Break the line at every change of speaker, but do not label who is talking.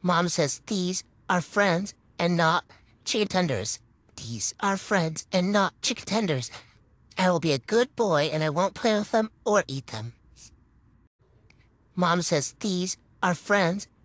Mom says these are friends and not chicken tenders. These are friends and not chicken tenders. I will be a good boy and I won't play with them or eat them. Mom says these are friends